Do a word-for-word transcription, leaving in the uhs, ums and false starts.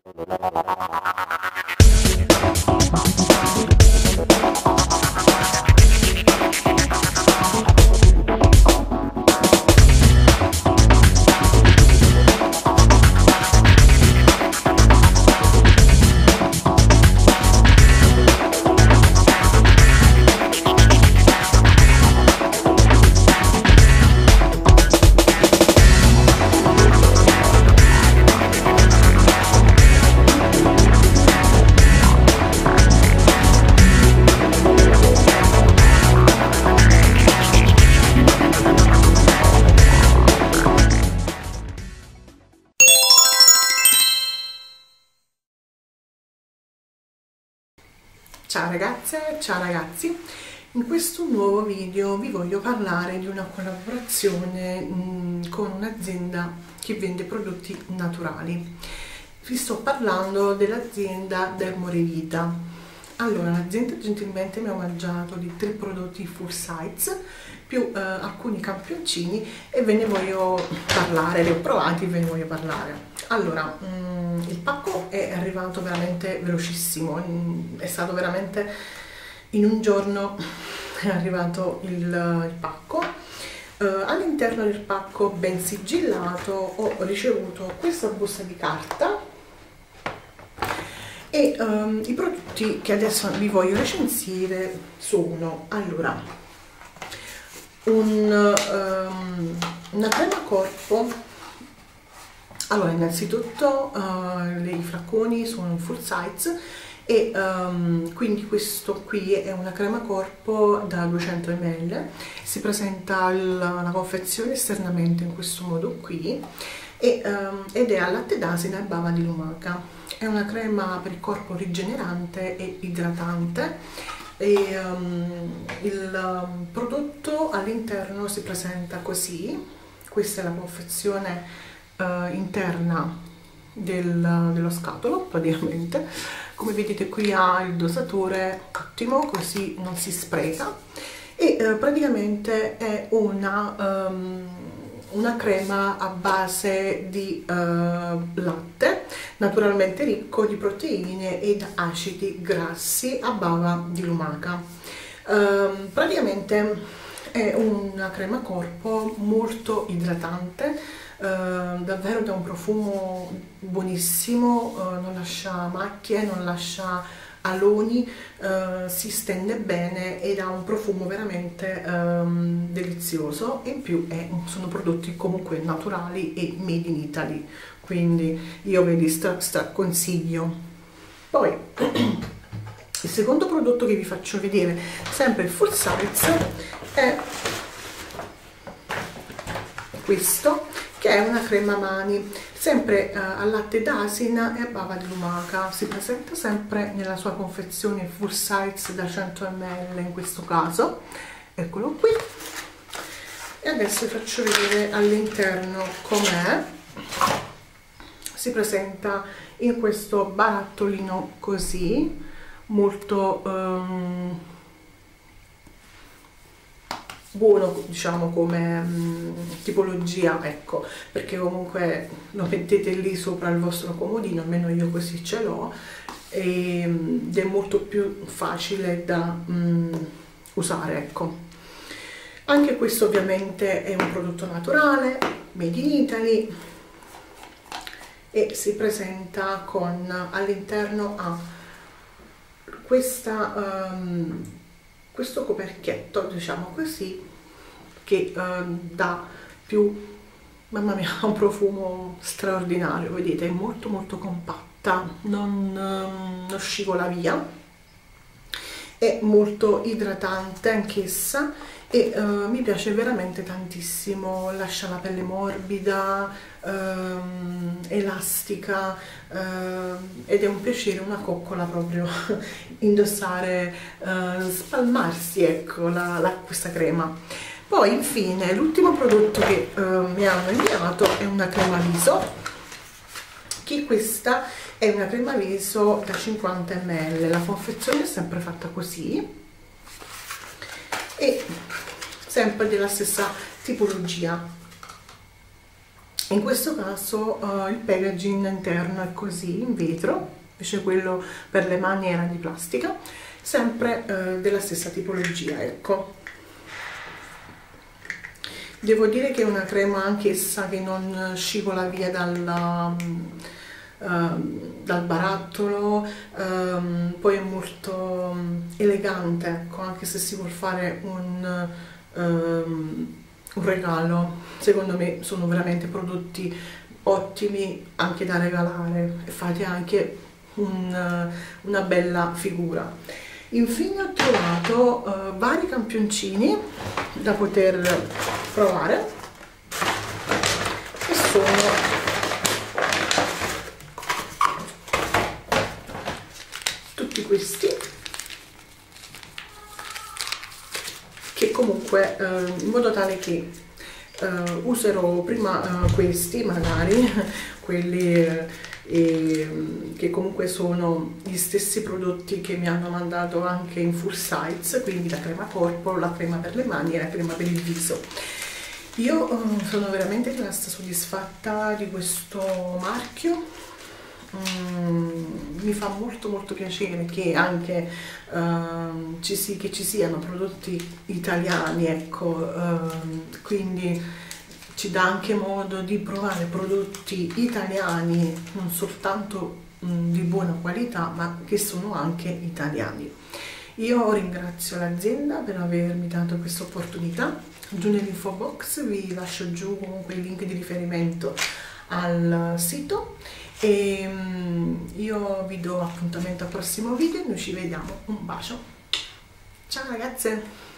Ciao ragazze, ciao ragazzi, in questo nuovo video vi voglio parlare di una collaborazione mh, con un'azienda che vende prodotti naturali. Vi sto parlando dell'azienda Dermorevita. Allora, l'azienda gentilmente mi ha omaggiato di tre prodotti full size più eh, alcuni campioncini e ve ne voglio parlare, li ho provati e ve ne voglio parlare. Allora, mh, il pacco è arrivato veramente velocissimo, è stato veramente in un giorno è arrivato il, il pacco. Uh, all'interno del pacco ben sigillato ho ricevuto questa busta di carta e um, i prodotti che adesso vi voglio recensire sono, allora, un, um, una crema corpo. Allora, innanzitutto uh, i flacconi sono full size e um, quindi questo qui è una crema corpo da duecento millilitri, si presenta la, la confezione esternamente in questo modo qui e, um, ed è al latte d'asina e bava di lumaca. È una crema per il corpo rigenerante e idratante e um, il um, prodotto all'interno si presenta così. Questa è la confezione Uh, interna del, dello scatolo, praticamente. Come vedete qui ha il dosatore ottimo, così non si spreca e uh, praticamente è una, um, una crema a base di uh, latte, naturalmente ricco di proteine ed acidi grassi a bava di lumaca. Uh, praticamente è una crema corpo molto idratante. Uh, davvero da un profumo buonissimo, uh, non lascia macchie, non lascia aloni, uh, si stende bene ed ha un profumo veramente um, delizioso e in più è, sono prodotti comunque naturali e made in Italy, quindi io ve li stra, stra consiglio. Poi il secondo prodotto che vi faccio vedere, sempre il full size, è questo, che è una crema mani, sempre eh, al latte d'asina e a bava di lumaca. Si presenta sempre nella sua confezione full size da cento millilitri in questo caso, eccolo qui. E adesso vi faccio vedere all'interno com'è. Si presenta in questo barattolino così, molto um, buono, diciamo, come mh, tipologia, ecco, perché comunque lo mettete lì sopra il vostro comodino, almeno io così ce l'ho, ed è molto più facile da mh, usare, ecco. Anche questo ovviamente è un prodotto naturale, made in Italy, e si presenta con all'interno a questa um, questo coperchietto, diciamo così, che eh, dà più, mamma mia, un profumo straordinario, vedete, è molto molto compatta, non, eh, non scivola via, è molto idratante anch'essa e eh, mi piace veramente tantissimo, lascia la pelle morbida, ehm, elastica, eh, ed è un piacere, una coccola proprio indossare, eh, spalmarsi, ecco, la, la, questa crema. Poi infine l'ultimo prodotto che eh, mi hanno inviato è una crema viso, che questa è una crema viso da cinquanta millilitri, la confezione è sempre fatta così e sempre della stessa tipologia. In questo caso uh, il packaging interno è così, in vetro, invece quello per le mani era di plastica, sempre uh, della stessa tipologia, ecco. Devo dire che è una crema anch'essa che non scivola via dal, uh, dal barattolo, um, poi è molto elegante, ecco, anche se si vuol fare un... Um, un regalo. Secondo me sono veramente prodotti ottimi anche da regalare e fate anche un, una bella figura. Infine ho trovato uh, vari campioncini da poter provare e sono tutti questi, che comunque eh, in modo tale che eh, userò prima eh, questi, magari quelli eh, che comunque sono gli stessi prodotti che mi hanno mandato anche in full size, quindi la crema corpo, la crema per le mani e la crema per il viso. Io eh, sono veramente rimasta soddisfatta di questo marchio. Mm, mi fa molto molto piacere che anche uh, ci, si, che ci siano prodotti italiani, ecco, uh, quindi ci dà anche modo di provare prodotti italiani non soltanto mm, di buona qualità, ma che sono anche italiani. Io ringrazio l'azienda per avermi dato questa opportunità. Giù nell'info box vi lascio giù comunque il link di riferimento al sito e io vi do appuntamento al prossimo video. Noi ci vediamo, un bacio, ciao ragazze.